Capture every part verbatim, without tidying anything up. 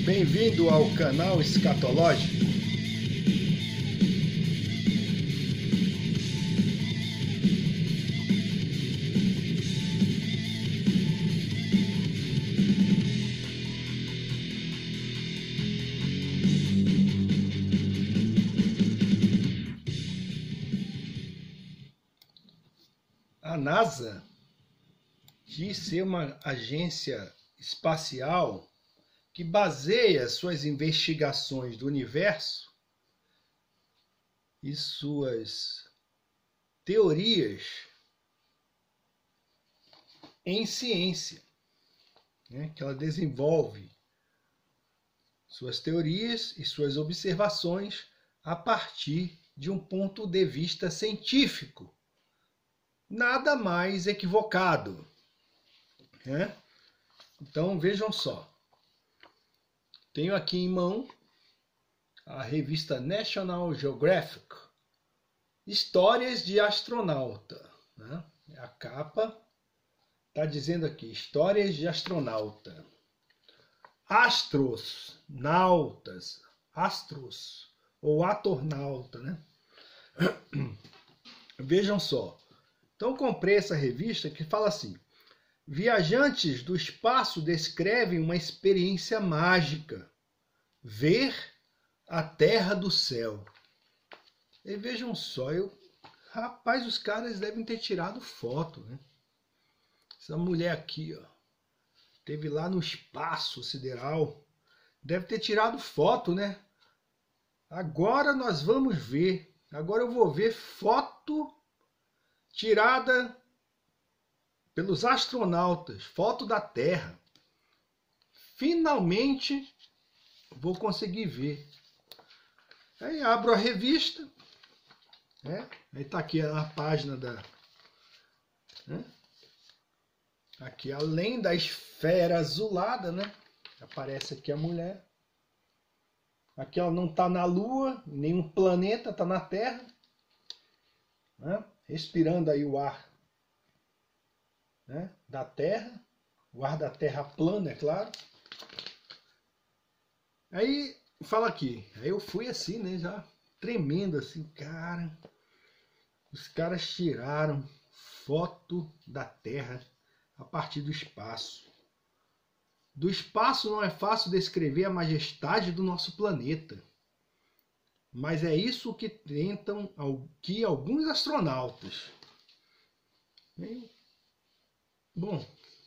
Bem-vindo ao canal Escatológico. A NASA diz ser uma agência espacial que baseia suas investigações do universo e suas teorias em ciência, né? Que ela desenvolve suas teorias e suas observações a partir de um ponto de vista científico, nada mais equivocado, né? Então vejam só. Tenho aqui em mão a revista National Geographic, Histórias de Astronauta, né? A capa está dizendo aqui, Histórias de Astronauta. Astros, nautas, astros, ou atornauta, né? Vejam só. Então comprei essa revista que fala assim: viajantes do espaço descrevem uma experiência mágica, ver a terra do céu. E vejam só, eu, rapaz, os caras devem ter tirado foto, né? Essa mulher aqui, ó, teve lá no espaço sideral, deve ter tirado foto, né? Agora nós vamos ver, agora eu vou ver foto tirada pelos astronautas, foto da Terra. Finalmente vou conseguir ver. Aí abro a revista, né? Aí tá aqui a página da, né? Aqui além da esfera azulada, né? Aparece aqui a mulher. Aqui ela não está na Lua, nenhum planeta, está na Terra, né? Respirando aí o ar, né, da Terra, o ar da Terra plana, é claro. Aí fala aqui, aí eu fui assim, né, já tremendo assim, cara, os caras tiraram foto da Terra a partir do espaço. Do espaço não é fácil descrever a majestade do nosso planeta, mas é isso que tentam que alguns astronautas. E, bom,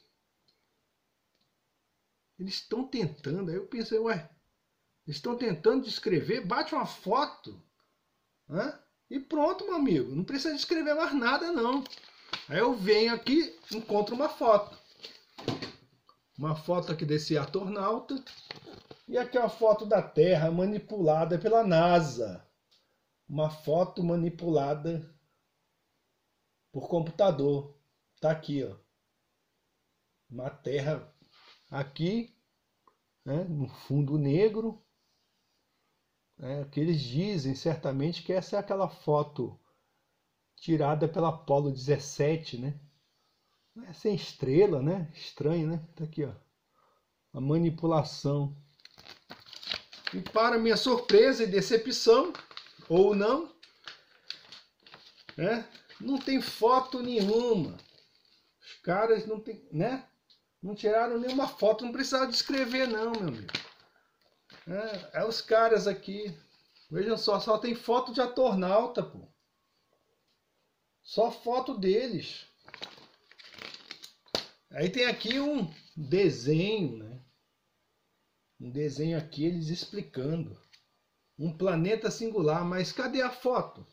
eles estão tentando, aí eu pensei, ué, eles estão tentando descrever, bate uma foto, né? E pronto, meu amigo, não precisa descrever mais nada não. Aí eu venho aqui, encontro uma foto. Uma foto aqui desse astronauta. E aqui é uma foto da Terra manipulada pela NASA. Uma foto manipulada por computador. Tá aqui, ó. Uma Terra aqui, né, no fundo negro. É, que eles dizem certamente que essa é aquela foto tirada pela Apollo dezessete, né? É sem estrela, né? Estranho, né? Tá aqui, ó. A manipulação. E para minha surpresa e decepção, ou não, né, não tem foto nenhuma. Os caras não tem, né, não tiraram nenhuma foto, não precisava descrever não, meu amigo. É, é os caras aqui, vejam só, só tem foto de astronauta, pô. Só foto deles. Aí tem aqui um desenho, né? Um desenho aqui, eles explicando. Um planeta singular, mas cadê a foto?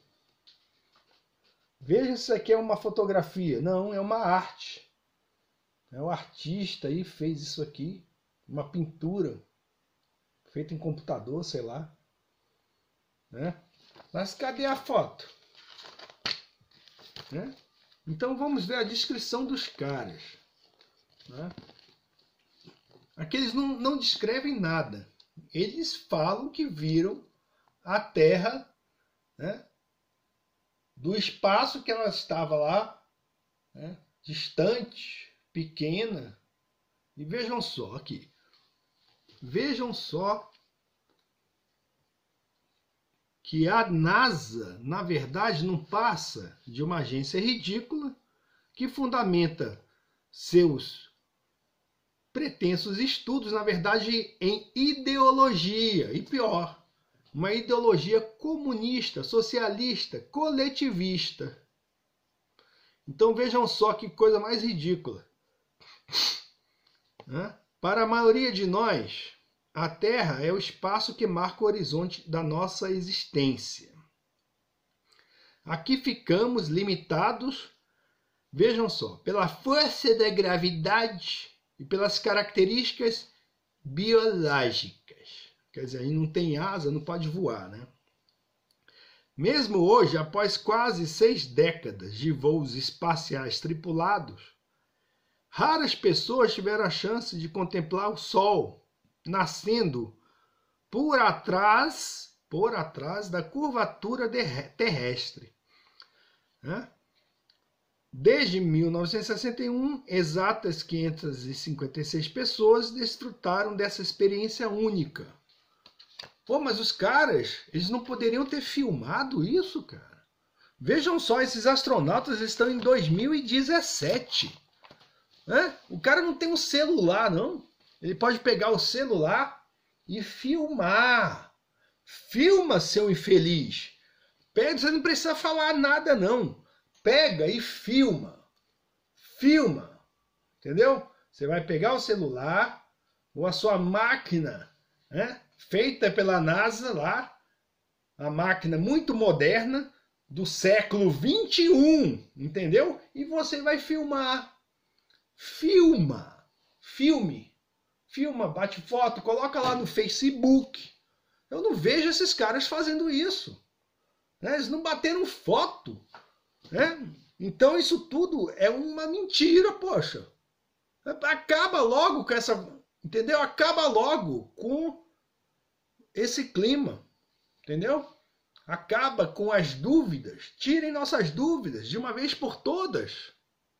Veja se isso aqui é uma fotografia. Não, é uma arte. É o artista aí fez isso aqui. Uma pintura. Feita em computador, sei lá. Né? Mas cadê a foto? Né? Então vamos ver a descrição dos caras. Né? Aqui eles não, não descrevem nada. Eles falam que viram a Terra, né, do espaço que ela estava lá, né, distante, pequena. E vejam só aqui. vejam só que a NASA, na verdade, não passa de uma agência ridícula que fundamenta seus pretensos estudos, na verdade, em ideologia. E pior, uma ideologia comunista, socialista, coletivista. Então vejam só que coisa mais ridícula. Para a maioria de nós, a Terra é o espaço que marca o horizonte da nossa existência. Aqui ficamos limitados, vejam só, pela força da gravidade e pelas características biológicas. Quer dizer, aí não tem asa, não pode voar, né? Mesmo hoje, após quase seis décadas de voos espaciais tripulados, raras pessoas tiveram a chance de contemplar o Sol nascendo por atrás, por atrás da curvatura terrestre. Desde mil novecentos e sessenta e um, exatas quinhentas e cinquenta e seis pessoas desfrutaram dessa experiência única. Pô, mas os caras, eles não poderiam ter filmado isso, cara? Vejam só, esses astronautas estão em dois mil e dezessete. Né? O cara não tem um celular, não. Ele pode pegar o celular e filmar. Filma, seu infeliz. Pega, você não precisa falar nada, não. Pega e filma. Filma. Entendeu? Você vai pegar o celular ou a sua máquina, né? Feita pela NASA lá, a máquina muito moderna do século vinte e um, entendeu? E você vai filmar. Filma. Filme. Filma, bate foto, coloca lá no Facebook. Eu não vejo esses caras fazendo isso. Né? Eles não bateram foto. Né? Então isso tudo é uma mentira, poxa. Acaba logo com essa... Entendeu? Acaba logo com esse clima. Entendeu? Acaba com as dúvidas. Tirem nossas dúvidas de uma vez por todas.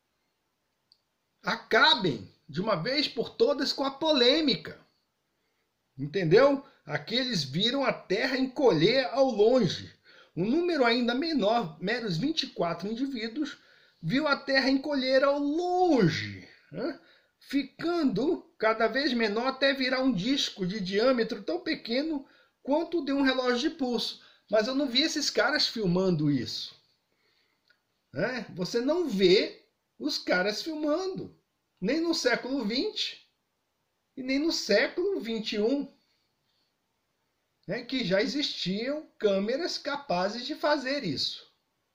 Acabem de uma vez por todas com a polêmica. Entendeu? Aqui eles viram a Terra encolher ao longe. Um número ainda menor, meros vinte e quatro indivíduos, viu a Terra encolher ao longe, né? Ficando cada vez menor até virar um disco de diâmetro tão pequeno quanto o de um relógio de pulso. Mas eu não vi esses caras filmando isso. Né? Você não vê os caras filmando. Nem no século vinte e nem no século vinte e um. Né? Que já existiam câmeras capazes de fazer isso.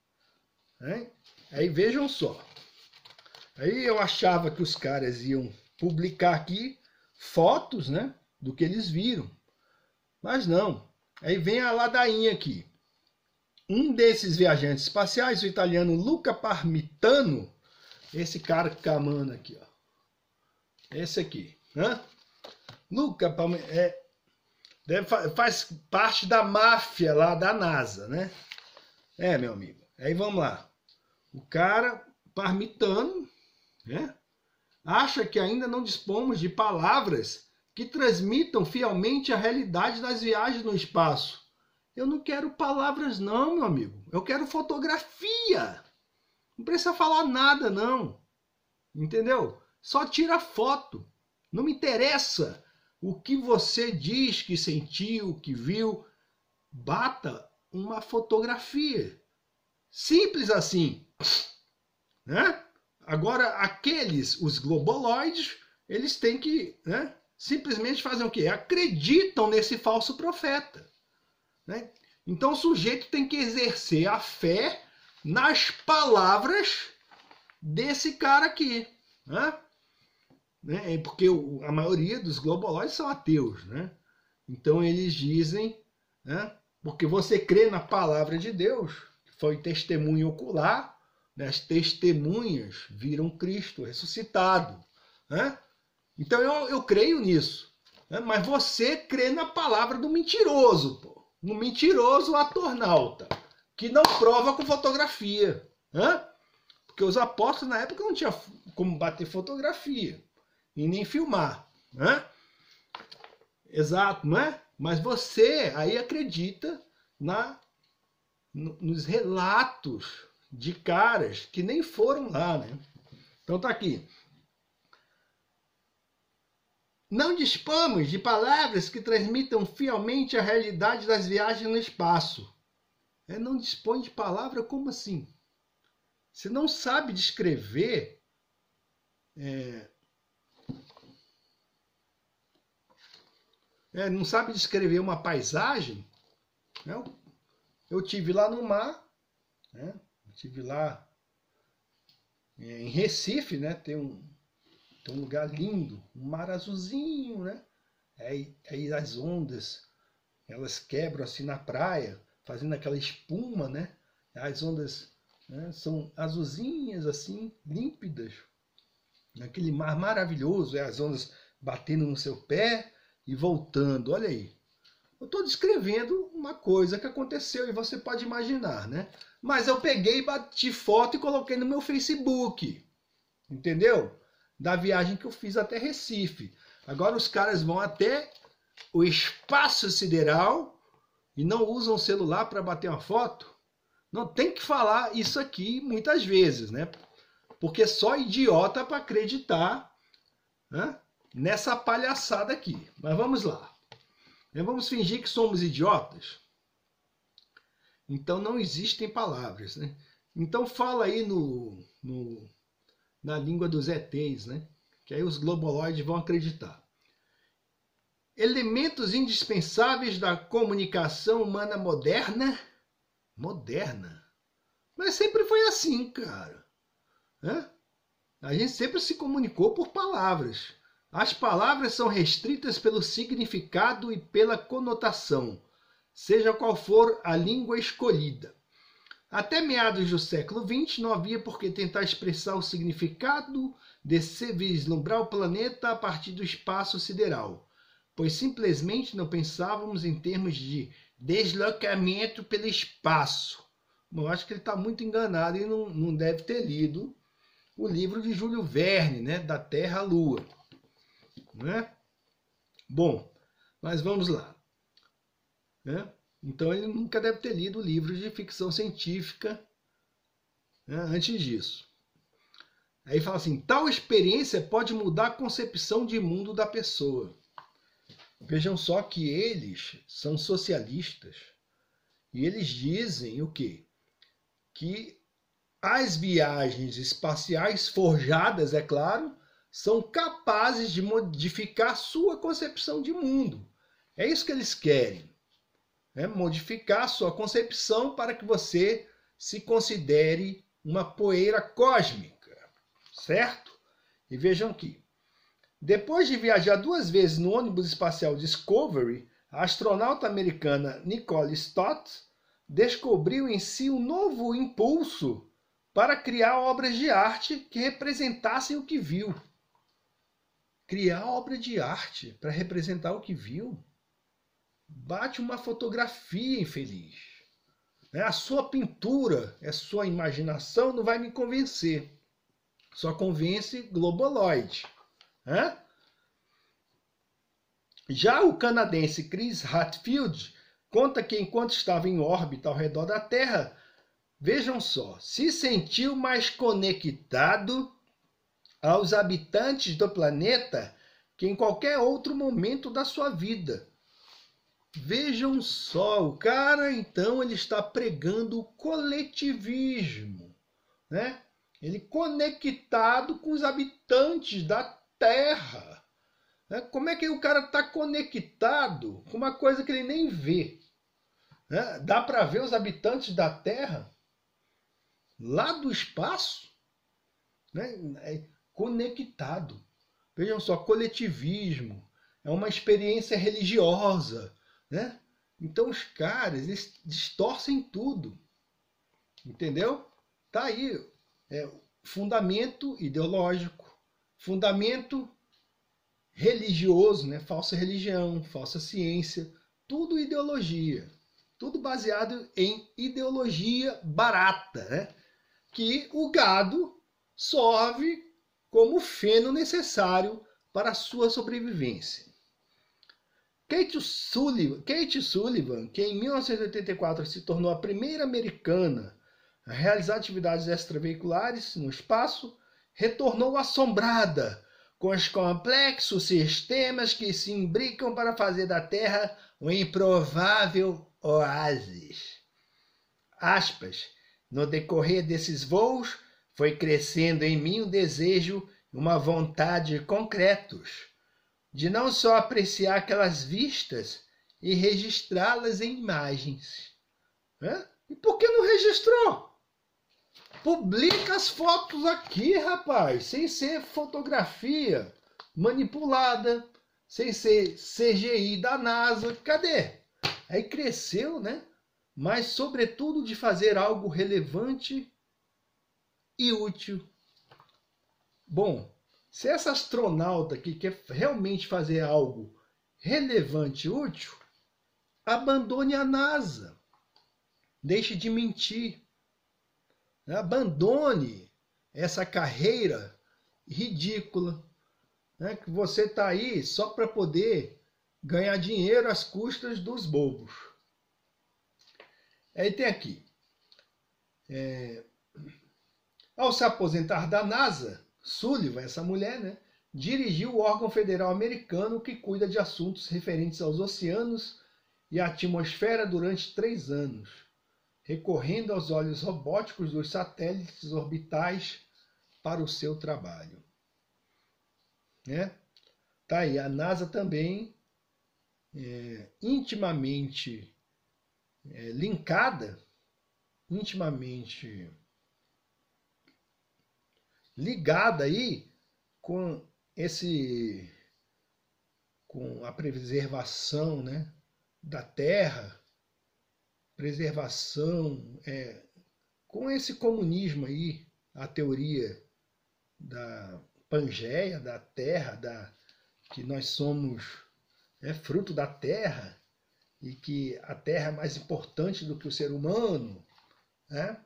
Né? Aí vejam só. Aí eu achava que os caras iam publicar aqui fotos, né, do que eles viram. Mas não. Aí vem a ladainha aqui. Um desses viajantes espaciais, o italiano Luca Parmitano, esse cara camando aqui, ó. Esse aqui. Né? Luca Parmitano é, deve, faz parte da máfia lá da NASA, né? É, meu amigo. Aí vamos lá. O cara Parmitano, né, acha que ainda não dispomos de palavras que transmitam fielmente a realidade das viagens no espaço. Eu não quero palavras não, meu amigo. Eu quero fotografia. Não precisa falar nada, não. Entendeu? Só tira foto. Não me interessa o que você diz que sentiu, que viu. Bata uma fotografia. Simples assim. Né? Agora, aqueles, os globoloides, eles têm que, né, simplesmente fazer o quê? Acreditam nesse falso profeta. Né? Então o sujeito tem que exercer a fé nas palavras desse cara aqui. Né? Né? Porque o, a maioria dos globoloides são ateus. Né? Então eles dizem, né, porque você crê na palavra de Deus, que foi testemunho ocular, as testemunhas viram Cristo ressuscitado. Né? Então eu, eu creio nisso. Né? Mas você crê na palavra do mentiroso, pô. No mentiroso atornauta, que não prova com fotografia. Né? Porque os apóstolos na época não tinham como bater fotografia e nem filmar. Né? Exato, não é? Mas você aí acredita na, nos relatos de caras que nem foram lá, né? Então tá aqui. Não dispomos de palavras que transmitam fielmente a realidade das viagens no espaço. É, não dispõe de palavra? Como assim? Você não sabe descrever... É, é, não sabe descrever uma paisagem? Eu, eu tive lá no mar, né? Eu tive lá é, em Recife, né? Tem um, tem um lugar lindo, um mar azulzinho, né? Aí, aí as ondas, elas quebram assim na praia, fazendo aquela espuma, né? As ondas, né, são azulzinhas assim, límpidas. Aquele mar maravilhoso, é, as ondas batendo no seu pé e voltando. Olha aí. Eu estou descrevendo uma coisa que aconteceu e você pode imaginar, né? Mas eu peguei, bati foto e coloquei no meu Facebook. Entendeu? Da viagem que eu fiz até Recife. Agora os caras vão até o espaço sideral e não usam o celular para bater uma foto? Não tem que falar isso aqui muitas vezes, né? Porque só idiota para acreditar, né, nessa palhaçada aqui. Mas vamos lá. Vamos fingir que somos idiotas? Então não existem palavras, né? Então fala aí no, no, na língua dos E Tês, né? Que aí os globoloides vão acreditar. Elementos indispensáveis da comunicação humana moderna? Moderna? Mas sempre foi assim, cara. Né? A gente sempre se comunicou por palavras. As palavras são restritas pelo significado e pela conotação, seja qual for a língua escolhida. Até meados do século vinte não havia por que tentar expressar o significado de se vislumbrar o planeta a partir do espaço sideral, pois simplesmente não pensávamos em termos de deslocamento pelo espaço. Bom, eu acho que ele está muito enganado e não, não deve ter lido o livro de Júlio Verne, né, da Terra à Lua. Né? Bom, mas vamos lá. Né? Então ele nunca deve ter lido livros de ficção científica, né, antes disso. Aí fala assim, tal experiência pode mudar a concepção de mundo da pessoa. Vejam só que eles são socialistas e eles dizem o quê? Que as viagens espaciais forjadas, é claro, são capazes de modificar sua concepção de mundo. É isso que eles querem. Né? Modificar sua concepção para que você se considere uma poeira cósmica. Certo? E vejam aqui. Depois de viajar duas vezes no ônibus espacial Discovery, a astronauta americana Nicole Stott descobriu em si um novo impulso para criar obras de arte que representassem o que viu. Criar obra de arte para representar o que viu? Bate uma fotografia, infeliz. A sua pintura, a sua imaginação não vai me convencer. Só convence globoloide. Já o canadense Chris Hadfield conta que enquanto estava em órbita ao redor da Terra, vejam só, se sentiu mais conectado aos habitantes do planeta que em qualquer outro momento da sua vida. Vejam só, o cara então ele está pregando o coletivismo, né? Ele conectado com os habitantes da Terra. Né? Como é que o cara está conectado com uma coisa que ele nem vê? Né? Dá para ver os habitantes da Terra lá do espaço? Né? É conectado. Vejam só, coletivismo. É uma experiência religiosa. Né? Então os caras eles distorcem tudo. Entendeu? Tá aí. É, fundamento ideológico, fundamento religioso, né? Falsa religião, falsa ciência, tudo ideologia. Tudo baseado em ideologia barata, né? Que o gado sorve como feno necessário para a sua sobrevivência. Kate Sullivan, Kate Sullivan, que em mil novecentos e oitenta e quatro se tornou a primeira americana a realizar atividades extraveiculares no espaço, retornou assombrada com os complexos sistemas que se imbricam para fazer da Terra um improvável oásis. Aspas. No decorrer desses voos, foi crescendo em mim um desejo, uma vontade concretos, de não só apreciar aquelas vistas e registrá-las em imagens. Hã? E por que não registrou? Publica as fotos aqui, rapaz, sem ser fotografia manipulada, sem ser C G I da NASA. Cadê? Aí cresceu, né? Mas, sobretudo, de fazer algo relevante e útil. Bom, se essa astronauta aqui quer realmente fazer algo relevante e útil, abandone a NASA. Deixe de mentir. Abandone essa carreira ridícula, né, que você está aí só para poder ganhar dinheiro às custas dos bobos. Aí tem aqui. É, ao se aposentar da NASA, Sullivan, essa mulher, né, dirigiu o órgão federal americano que cuida de assuntos referentes aos oceanos e à atmosfera durante três anos, recorrendo aos olhos robóticos dos satélites orbitais para o seu trabalho. Né? Tá aí, a NASA também é, intimamente é, linkada, intimamente ligada aí com esse, com a preservação, né, da Terra, preservação, é, com esse comunismo aí, a teoria da Pangeia, da Terra, da, que nós somos é, fruto da Terra e que a Terra é mais importante do que o ser humano, né?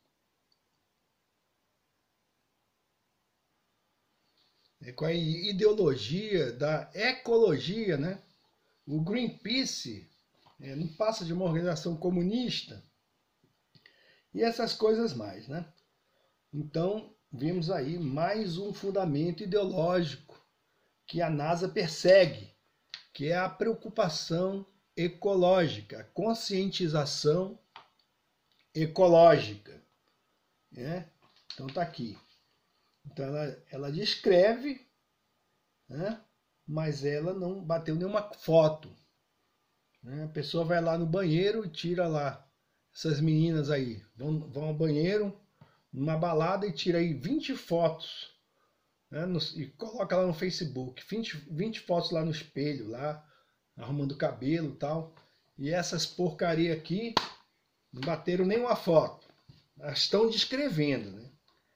É, com a ideologia da ecologia, né? O Greenpeace é, não passa de uma organização comunista e essas coisas mais, né? Então, vimos aí mais um fundamento ideológico que a NASA persegue, que é a preocupação ecológica, a conscientização ecológica. Né? Então tá aqui. Então ela, ela descreve, né? Mas ela não bateu nenhuma foto. Né? A pessoa vai lá no banheiro e tira lá. Essas meninas aí vão, vão ao banheiro, numa balada, e tira aí vinte fotos, né, no, e coloca lá no Facebook, vinte, vinte fotos lá no espelho, lá, arrumando o cabelo e tal. E essas porcaria aqui não bateram nenhuma foto. Elas estão descrevendo. Né?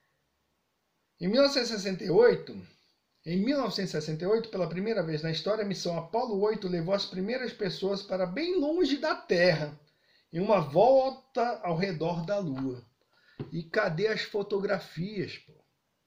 Em mil novecentos e sessenta e oito, em mil novecentos e sessenta e oito, pela primeira vez na história, a missão Apollo oito levou as primeiras pessoas para bem longe da Terra, em uma volta ao redor da Lua. E cadê as fotografias, pô?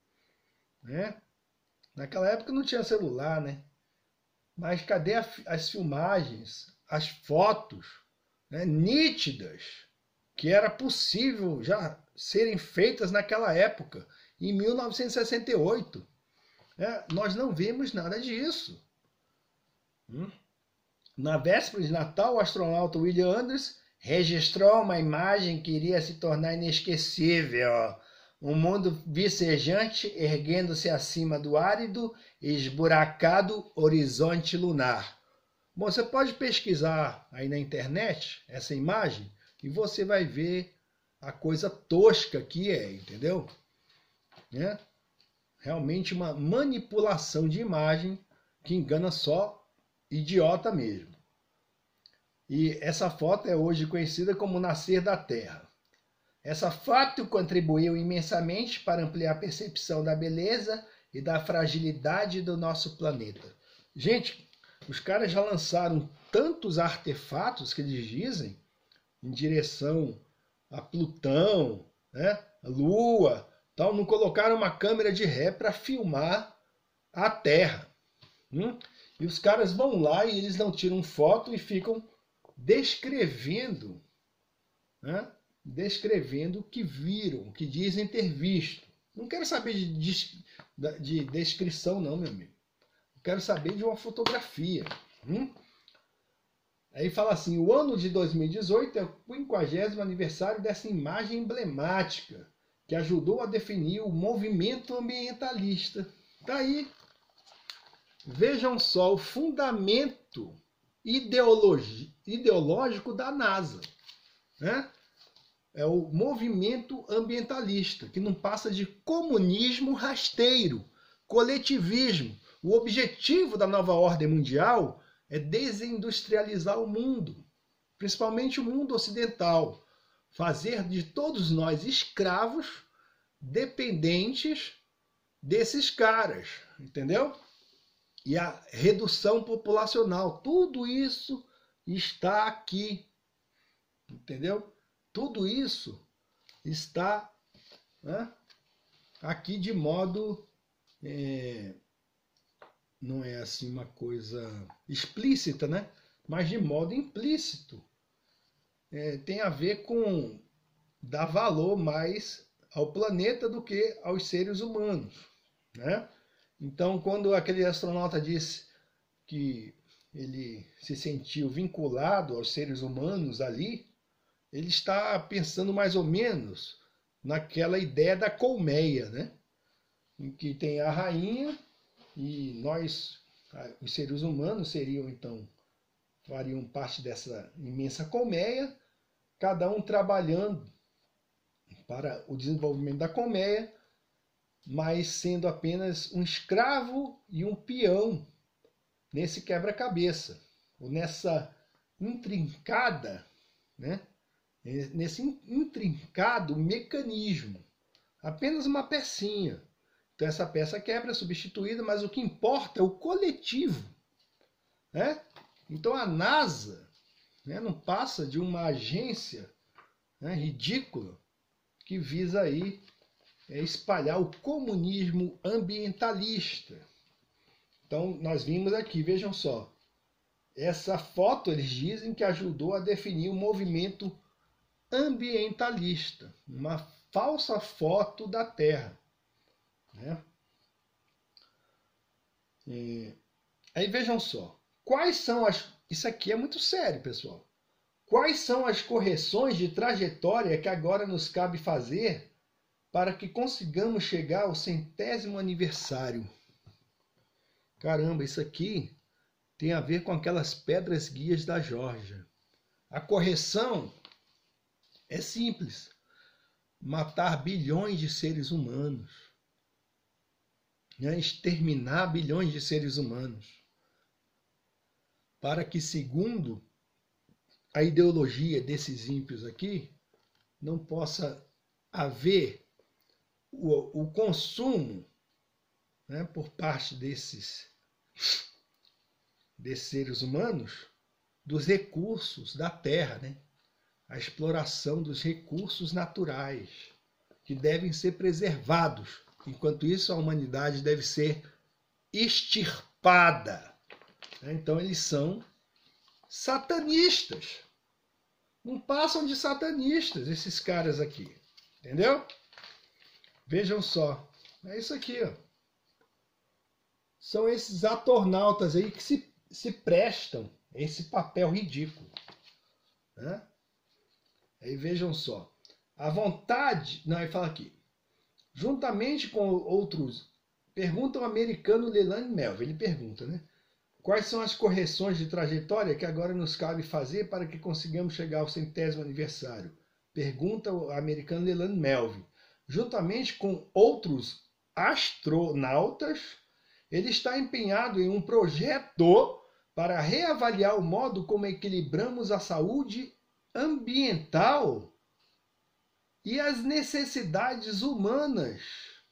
Né? Naquela época não tinha celular, né? Mas cadê a, as filmagens, as fotos, né, nítidas, que era possível já serem feitas naquela época, em mil novecentos e sessenta e oito? Né? Nós não vemos nada disso. Hum? Na véspera de Natal, o astronauta William Anders registrou uma imagem que iria se tornar inesquecível. Um mundo vicejante erguendo-se acima do árido e esburacado horizonte lunar. Bom, você pode pesquisar aí na internet essa imagem e você vai ver a coisa tosca que é, entendeu? Né? Realmente uma manipulação de imagem que engana só idiota mesmo. E essa foto é hoje conhecida como o nascer da Terra. Essa foto contribuiu imensamente para ampliar a percepção da beleza e da fragilidade do nosso planeta. Gente, os caras já lançaram tantos artefatos que eles dizem em direção a Plutão, né, a Lua, tal, não colocaram uma câmera de ré para filmar a Terra. Hum? E os caras vão lá e eles não tiram foto e ficam descrevendo, né? Descrevendo o que viram, o que dizem ter visto. Não quero saber de, de, de descrição não, meu amigo. Eu quero saber de uma fotografia. Hum? Aí fala assim, o ano de dois mil e dezoito é o quinquagésimo aniversário dessa imagem emblemática que ajudou a definir o movimento ambientalista. Tá aí. Vejam só o fundamento ideologi, ideológico da NASA, né? É o movimento ambientalista, que não passa de comunismo rasteiro, coletivismo. O objetivo da nova ordem mundial é desindustrializar o mundo, principalmente o mundo ocidental, fazer de todos nós escravos, dependentes desses caras, entendeu? E a redução populacional, tudo isso está aqui, entendeu? Tudo isso está, né, aqui de modo, é, não é assim uma coisa explícita, né? Mas de modo implícito. É, tem a ver com dar valor mais ao planeta do que aos seres humanos, né? Então, quando aquele astronauta disse que ele se sentiu vinculado aos seres humanos ali, ele está pensando mais ou menos naquela ideia da colmeia, né? Em que tem a rainha e nós, os seres humanos, seriam então, fariam parte dessa imensa colmeia, cada um trabalhando para o desenvolvimento da colmeia, mas sendo apenas um escravo e um peão nesse quebra-cabeça, ou nessa intrincada, né? Nesse intrincado mecanismo. Apenas uma pecinha. Então essa peça quebra, é substituída, mas o que importa é o coletivo, né? Então a NASA, né, não passa de uma agência, né, ridícula que visa aí é, espalhar o comunismo ambientalista. Então nós vimos aqui, vejam só, essa foto eles dizem que ajudou a definir o movimento ambientalista, uma falsa foto da Terra, né? E, aí vejam só, quais são as... Isso aqui é muito sério, pessoal. Quais são as correções de trajetória que agora nos cabe fazer para que consigamos chegar ao centésimo aniversário? Caramba, isso aqui tem a ver com aquelas pedras guias da Geórgia. A correção é simples. Matar bilhões de seres humanos. Né? Exterminar bilhões de seres humanos. Para que, segundo a ideologia desses ímpios aqui, não possa haver o, o consumo, né, por parte desses, desses seres humanos dos recursos da Terra, né? A exploração dos recursos naturais, que devem ser preservados. Enquanto isso, a humanidade deve ser extirpada. Então, eles são satanistas. Não passam de satanistas, esses caras aqui. Entendeu? Vejam só. É isso aqui, ó. São esses atornautas aí que se, se prestam a esse papel ridículo, né? Aí vejam só, a vontade, não, ele fala aqui, juntamente com outros, pergunta o americano Leland Melvin, ele pergunta, né? Quais são as correções de trajetória que agora nos cabe fazer para que consigamos chegar ao centésimo aniversário? Pergunta o americano Leland Melvin. Juntamente com outros astronautas, ele está empenhado em um projeto para reavaliar o modo como equilibramos a saúde ambiental e as necessidades humanas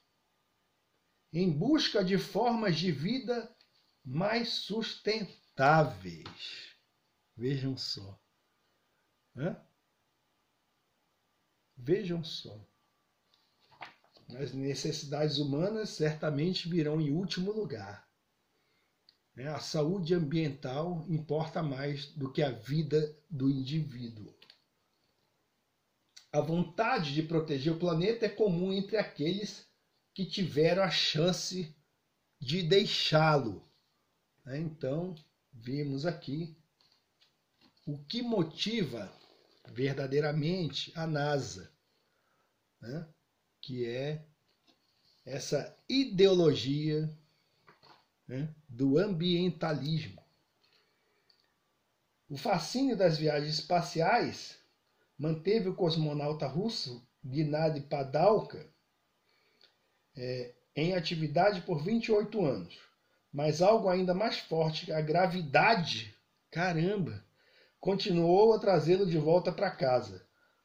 em busca de formas de vida mais sustentáveis. Vejam só. Hã? Vejam só. As necessidades humanas certamente virão em último lugar. A saúde ambiental importa mais do que a vida do indivíduo. A vontade de proteger o planeta é comum entre aqueles que tiveram a chance de deixá-lo. Então, vimos aqui o que motiva verdadeiramente a NASA, né? Que é essa ideologia, né, do ambientalismo. O fascínio das viagens espaciais manteve o cosmonauta russo Gennady Padalka é, em atividade por vinte e oito anos. Mas algo ainda mais forte, a gravidade, caramba, continuou a trazê-lo de volta para casa.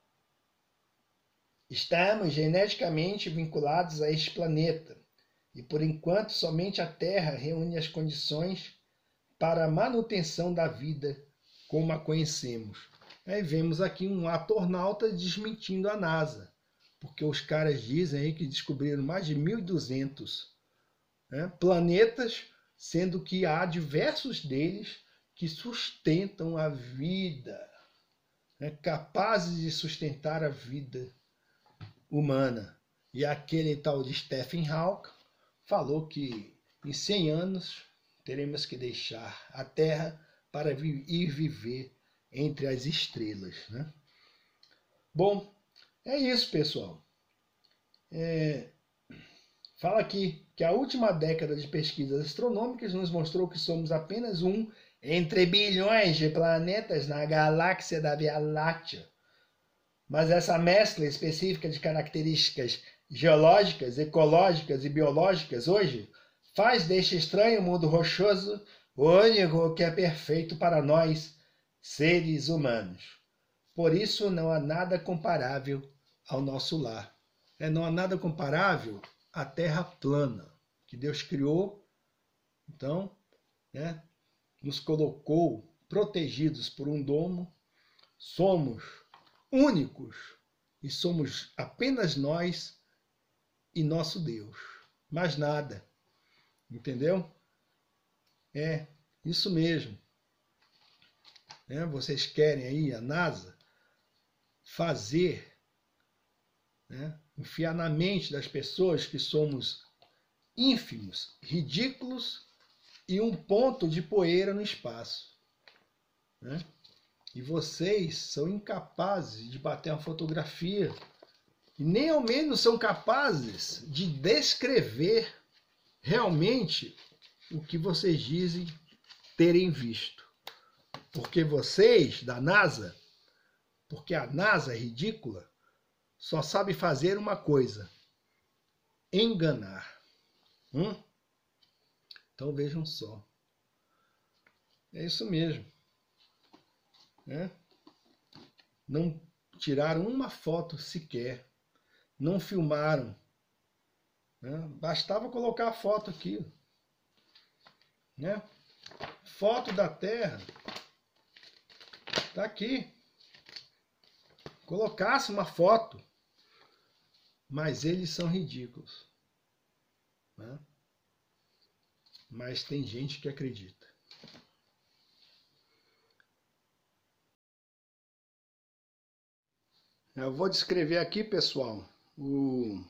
Estamos geneticamente vinculados a este planeta, e por enquanto somente a Terra reúne as condições para a manutenção da vida como a conhecemos. Aí vemos aqui um astronauta desmentindo a NASA, porque os caras dizem aí que descobriram mais de mil e duzentos, né, planetas, sendo que há diversos deles que sustentam a vida, né, capazes de sustentar a vida humana. E aquele tal de Stephen Hawking falou que em cem anos teremos que deixar a Terra para ir viver entre as estrelas, né? Bom, é isso, pessoal. É... Fala aqui que a última década de pesquisas astronômicas nos mostrou que somos apenas um entre bilhões de planetas na galáxia da Via Láctea. Mas essa mescla específica de características geológicas, ecológicas e biológicas hoje faz deste estranho mundo rochoso o único que é perfeito para nós, seres humanos. Por isso não há nada comparável ao nosso lar. É, não há nada comparável à Terra plana, que Deus criou, então, né, nos colocou protegidos por um domo. Somos únicos e somos apenas nós e nosso Deus. Mais nada. Entendeu? É isso mesmo. É, vocês querem aí a NASA fazer, né, enfiar na mente das pessoas que somos ínfimos, ridículos e um ponto de poeira no espaço, né? E vocês são incapazes de bater uma fotografia e nem ao menos são capazes de descrever realmente o que vocês dizem terem visto. Porque vocês, da NASA, porque a NASA é ridícula, só sabe fazer uma coisa: enganar. Hum? Então vejam só. É isso mesmo. Né? Não tiraram uma foto sequer. Não filmaram. Né? Bastava colocar a foto aqui. Né? Foto da Terra. Está aqui. Colocasse uma foto. Mas eles são ridículos. Né? Mas tem gente que acredita. Eu vou descrever aqui, pessoal, o...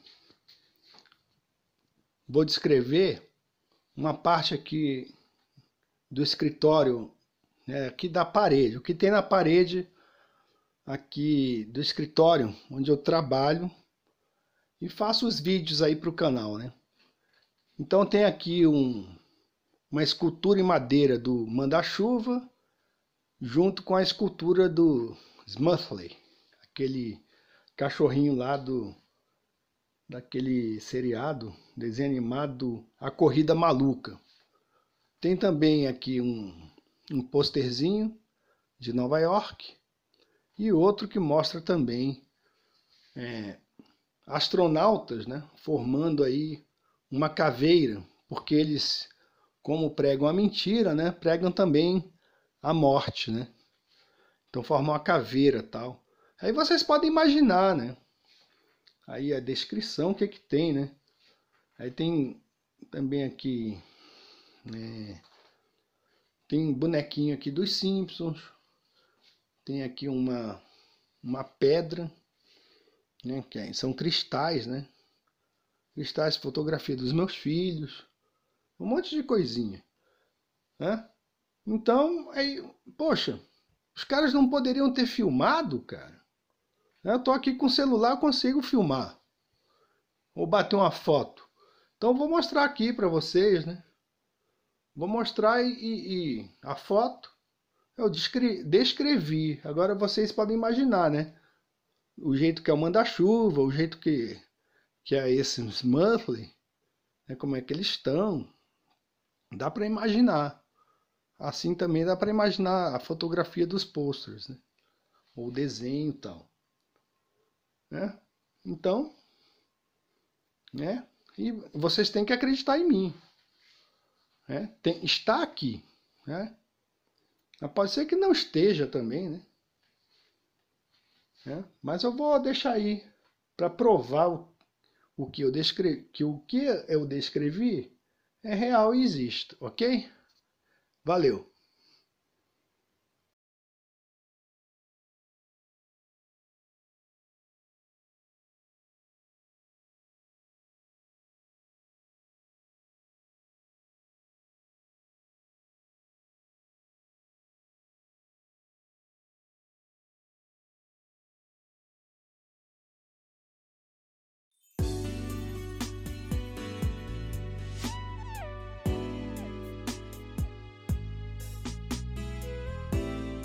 vou descrever uma parte aqui do escritório, né, aqui da parede, o que tem na parede aqui do escritório, onde eu trabalho e faço os vídeos aí para o canal, né? Então tem aqui um, uma escultura em madeira do Manda-Chuva, junto com a escultura do Smutley, aquele cachorrinho lá do daquele seriado, desenho animado A Corrida Maluca. Tem também aqui um, um posterzinho de Nova York e outro que mostra também é, astronautas, né, formando aí uma caveira, porque eles, como pregam a mentira, né, pregam também a morte, né? Então formam uma caveira tal. Aí vocês podem imaginar, né? Aí a descrição, o que que tem, né? Aí tem também aqui, né, Tem um bonequinho aqui dos Simpsons. Tem aqui uma, uma pedra, né? Que são cristais, né? Cristais, fotografia dos meus filhos. Um monte de coisinha, né? Então, aí, poxa, os caras não poderiam ter filmado, cara? Eu tô aqui com o celular, eu consigo filmar. Ou bater uma foto. Então, vou mostrar aqui para vocês, né? Vou mostrar e, e, e a foto eu descrevi, descrevi. Agora vocês podem imaginar, né? O jeito que é o manda-chuva, o jeito que, que é esses monthly, né? Como é que eles estão. Dá para imaginar. Assim também dá para imaginar a fotografia dos posters, né? Ou o desenho e tal. Né? Então, né? E vocês têm que acreditar em mim. Né? Tem, está aqui. Né? Mas pode ser que não esteja também, né? Né? Mas eu vou deixar aí para provar o, o que eu descrevi, que o que eu descrevi é real e existe, ok? Valeu!